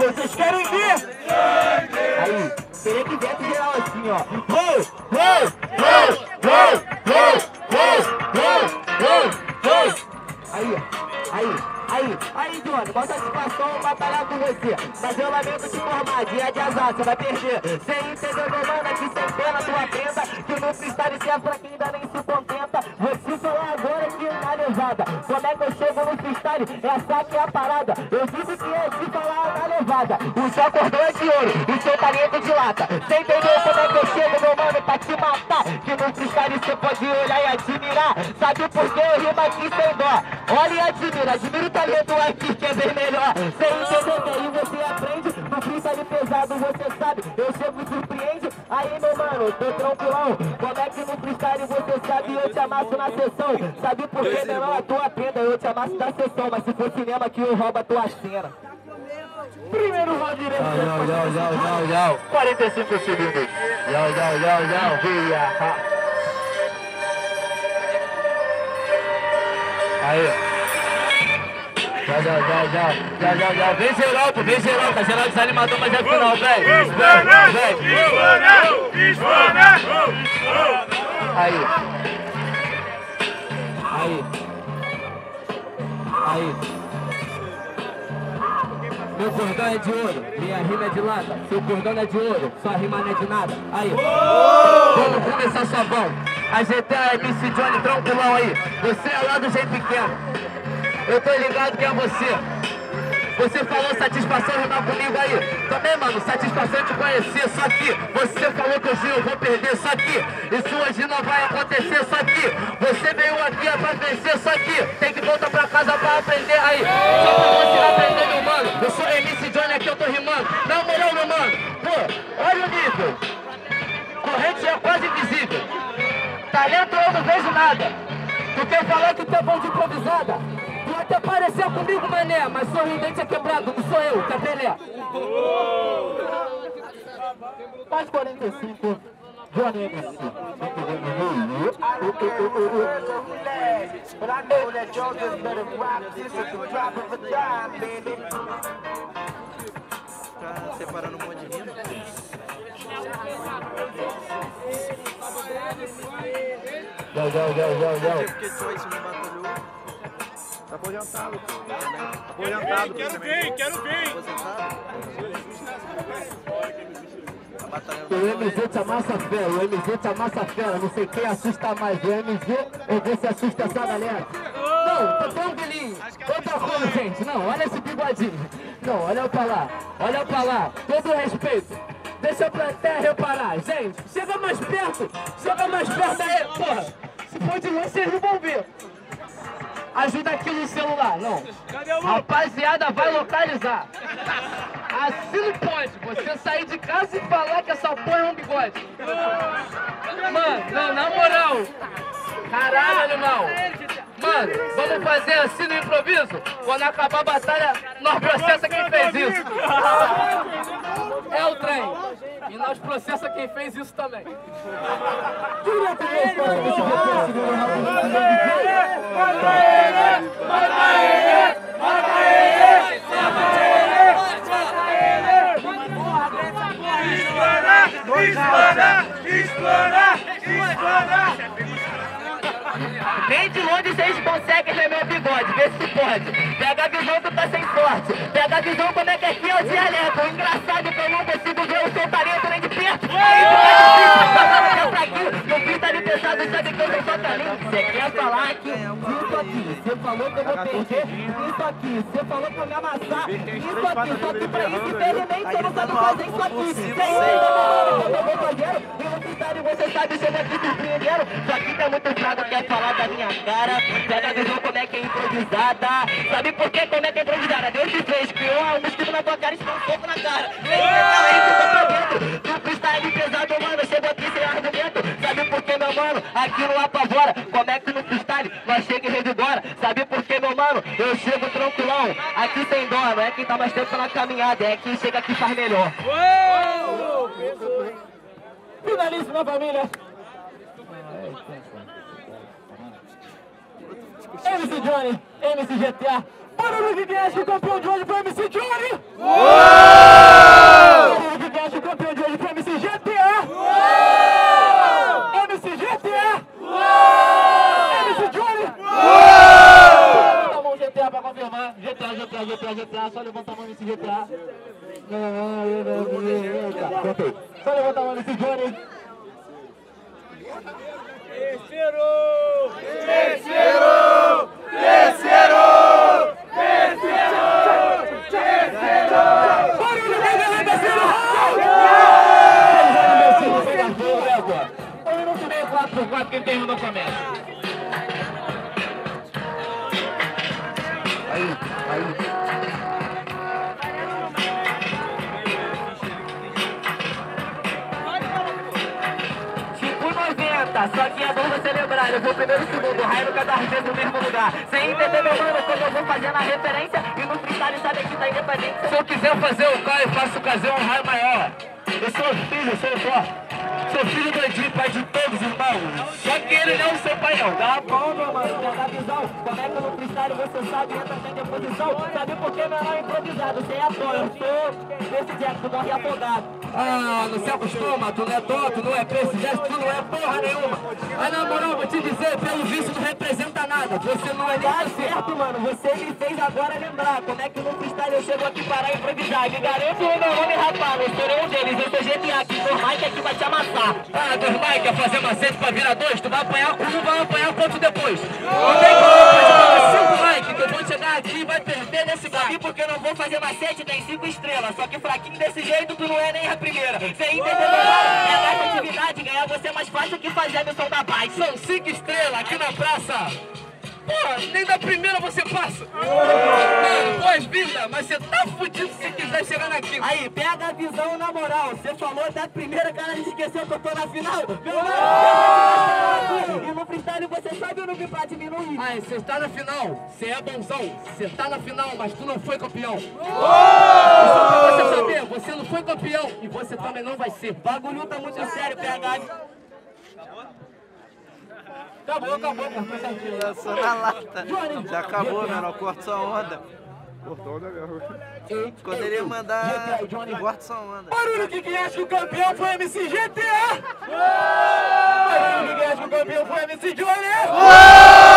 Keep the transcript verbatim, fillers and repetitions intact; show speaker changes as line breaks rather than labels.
vocês querem ver? Aí, queria que dentro geral assim, ó. Hey, hey, hey, hey, hey, hey, hey, hey, hey. Aí, aí, aí, aí, Johnny, mó satisfação batalhar com você. Mas eu lamento te informar, dia de azar, você vai perder. Sem entender, meu mano, aqui sem pena tu aprenda que no freestyle serve pra quem ainda nem se contenta. Você falou agora que na levada, como é que eu chego no freestyle? Essa aqui é a parada. Eu disse que é de falar na levada. O seu cordão é de ouro, o seu talento de lata. Você entendeu como é que eu chego, meu mano, pra te matar? Que no freestyle você pode olhar e admirar. Sabe por que eu rimo aqui sem dó? Olha e admira, admira o talento aqui que é bem melhor. Sem entender que aí você aprende. No freestyle pesado você sabe, eu chego e surpreende. Aí, meu mano, tô tranquilão. Como é que no freestyle você sabe, eu te amasso na sessão. Sabe por que, menor, a tua prenda, eu te amasso na sessão. Mas se for cinema que eu roubo a tua cena. Primeiro round direito.
Yau, yau, yau, yau, yau.
quarenta e cinco segundos.
Yau, yau, yau, yau.
Via.
Aí. Já, já, já, já, já, já, já. Vem geral, pô, vem geral, tá geral desanimador, mas é final, velho.
Hispana, Hispana, Hispana.
Aí. Aí. Aí. Meu cordão é de ouro, minha rima é de lata. Seu cordão não é de ouro, sua rima não é de nada. Aí. Vamos começar sua mão. A G T A M C Johnny, tranquilão aí. Você é lá do jeito pequeno. Eu tô ligado que é você. Você falou satisfação rimar comigo aí. Também, mano, satisfação de conhecer. Só que você falou que hoje eu vou perder. Só que isso hoje não vai acontecer. Só que você veio aqui é pra vencer. Só que tem que voltar pra casa pra aprender aí. Só pra você aprender, meu mano. Eu sou M C Johnny, aqui eu tô rimando. Não, melhor, meu mano. Pô, olha o nível. Corrente é quase invisível. Talento eu não vejo nada. Tu quer falar que tu é bom de improvisada? Tu até pareceu comigo, mané, mas sorridente é quebrado, não sou eu, que é Pelé.
Mais quarenta e cinco, Johnny M C.
Tá separando um monte de rima.
Jau, jau, jau, jau, jau.
Porque só isso não batalhou. Tá aposentado, pô. Tá aposentado.
Quero ver, quero ver.
Aposentado. Tá batalhando.
O M Z te amassa fera, o M Z te amassa fera. Não sei quem assusta mais, o M Z ou você assusta essa galera.
Não, tá tranquilinho. Outra coisa, gente, não, olha esse bigodinho. Não, olha pra lá, olha pra lá, todo respeito. Deixa pra terra reparar, gente, chega mais perto, chega mais perto aí, porra. Se for de longe, vocês não vão ver. Ajuda aqui no celular, não. Rapaziada, vai localizar. Assim não pode, você sair de casa e falar que essa porra é um bigode. Mano, não, na moral. Caralho, animal. Mano, vamos fazer assim no improviso? Quando acabar a batalha, nós processa quem fez isso. É o trem. E nós processa quem fez isso também.
Direto na história desse
Mata ele! Mata ele! Mata ele! Mata ele! Explana! Explana! Explana!
Bem de longe vocês conseguem ver meu bigode, vê se pode. Pega a visão, tu tá sem sorte. Pega a visão, como é que aqui é o dialeto. O engraçado que eu não consigo ver o seu talento nem de perto. Aí tu é difícil, fraquinho. No fim tá ali pesado, sabe que eu sou só talento. Você quer falar que isso aqui, você falou que eu vou perder. Isso aqui, você falou que eu vou me amassar. Isso aqui, só que pra isso, infelizmente, eu não sabe fazer isso aqui. Você entendeu, mano? Eu tô blogueiro. E no freestyle você sabe, chega aqui surpreendendo. Só que tá muito fraco, quer falar da minha cara. Pega a visão como é que é improvisada. Sabe por que como é que é improvisada? Deus te fez, criou um mosquito na tua cara e te deu um soco na cara. Aí tu tá perdendo. No freestyle pesado, mano, chegou aqui sem argumento. Sabe por que, meu mano? Aqui não apavora. Como é que no freestyle nós chega e revigora? Sabe por que, meu mano? Eu chego tranquilão. Aqui sem dó, não é quem tá mais tempo na caminhada, é quem chega aqui faz melhor.
Finalíssima, família. M C Johnny, M C G T A. Barulho de quem acha que o campeão de hoje foi M C Johnny? Barulho de quem acha que o campeão de hoje foi M C G T A? M C G T A? M C Johnny? Levanta a mão G T A pra confirmar. G T A, G T A, G T A, G T A. Só levanta a mão M C G T A. Não, não, não, não, não, não, não. Só levanta a mão M C Johnny.
Terceiro! Terceiro! Terceiro! Terceiro! Terceiro!
Barulho da galera, terceiro round! Um minuto e meio, quatro por quatro, quem terminou começa. Aí, aí.
Só que é bom você lembrar, eu vou primeiro e segundo, raio cada vez no mesmo lugar. Sem entender meu mano, quando eu vou fazendo a referência e no freestyle sabe que tá independente.
Se eu quiser fazer o K, eu faço o K um raio maior. Eu sou filho, sou vó. Sou filho do Edinho, pai de todos os irmãos. Só que ele não é o seu pai não, tá?
Bom, meu mano, pega a visão. Como é que no freestyle você sabe, entra sem posição. Sabe por que meu nome é improvisado? Sem apoio, eu sou desse Jack, tu morre afogado.
Ah, não se acostuma, tu não é tonto, não é preço, gesto, tu não é porra nenhuma. Mas na moral, vou te dizer, pelo visto não representa nada. Você não é nem
Tá certo, mano, você me fez agora lembrar. Como é que no freestyle eu chego aqui para improvisar? Me garanto o meu nome, rapaz, eu sou um deles, eu sou G T A, que por mais que aqui vai te amassar.
Ah, dois Mike, quer fazer macete pra virar dois? Tu vai apanhar com um, vai apanhar quanto depois? Não tem como fazer cinco Mike, que eu vou chegar aqui e vai perder nesse bar.
E porque eu não vou fazer macete, tem cinco estrelas. Só que fraquinho desse jeito, tu não é nem a primeira. Você entendeu melhor? É mais atividade, ganhar você é mais fácil que fazer a missão da paz.
São cinco estrelas aqui na praça. Pô, nem da primeira você passa. Mano, boas-vindas, mas você tá fudido se quiser chegar na quinta.
Aí, pega a visão na moral. Você falou da primeira, cara, a gente esqueceu que eu tô na final. Meu mano, e no freestyle você sabe o noob pra diminuir.
Aí, você tá na final, você é bonzão. Você tá na final, mas tu não foi campeão. Isso pra você saber, você não foi campeão e você também não vai ser.
O bagulho tá muito sério, P H.
Acabou, acabou, cara. Foi certinho.
Lançou na lata. Já acabou, menor. Corta sua onda.
Cortou onda mesmo.
Quando ele mandar, corta sua onda.
Barulho que quem acha que o campeão foi M C G T A? Barulho que quem acha que o campeão foi M C Johnny?